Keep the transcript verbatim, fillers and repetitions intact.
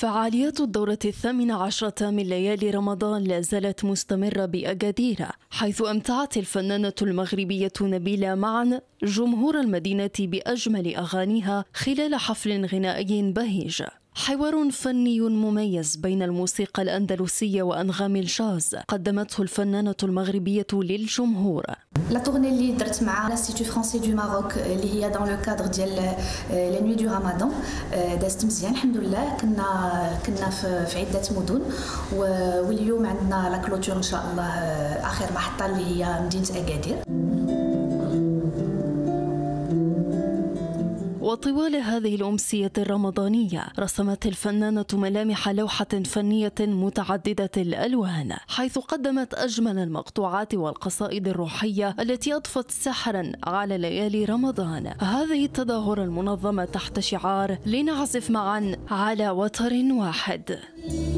فعاليات الدورة الثامنة عشرة من ليالي رمضان لا زالت مستمرة بأكادير، حيث أمتعت الفنانة المغربية نبيلة معن جمهور المدينة بأجمل أغانيها خلال حفل غنائي بهيج. حوار فني مميز بين الموسيقى الأندلسية وأنغام الجاز قدمته الفنانة المغربية للجمهور. لا تورني اللي درت مع لانستيتو فرونسي دو ماروك اللي هي دون لو كادر ديال لا نوي دو رمضان دازت مزيان الحمد لله. كنا كنا في عده مدن، واليوم عندنا لا كلوتور ان شاء الله اخر محطه اللي هي مدينه اكادير. وطوال هذه الأمسية الرمضانية رسمت الفنانة ملامح لوحة فنية متعددة الألوان، حيث قدمت أجمل المقطوعات والقصائد الروحية التي أضفت سحرا على ليالي رمضان. هذه التظاهرة المنظمة تحت شعار لنعزف معا على وتر واحد.